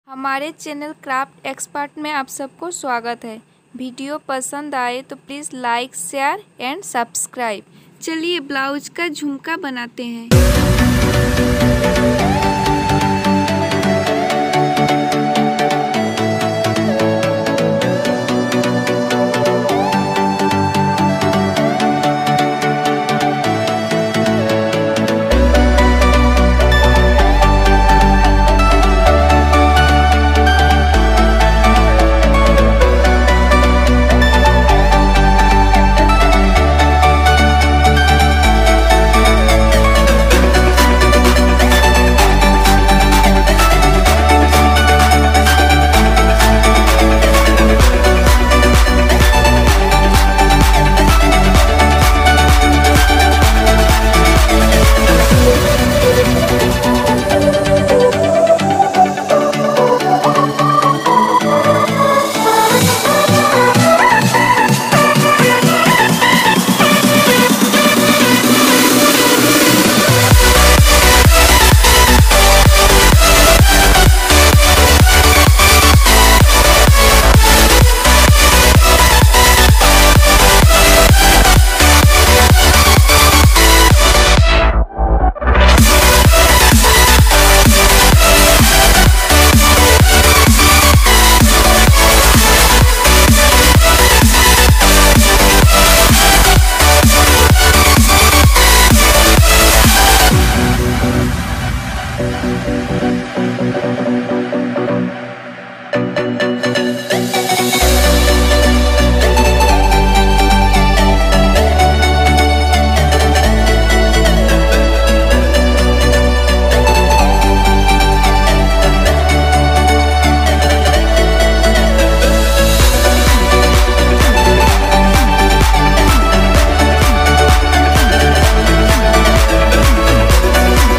हमारे channel craft expert में आप सबको स्वागत है। वीडियो पसंद आए तो please like, share and subscribe. चलिए ब्लाउज का झुमका बनाते हैं।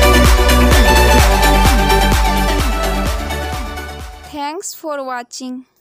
Thanks for watching.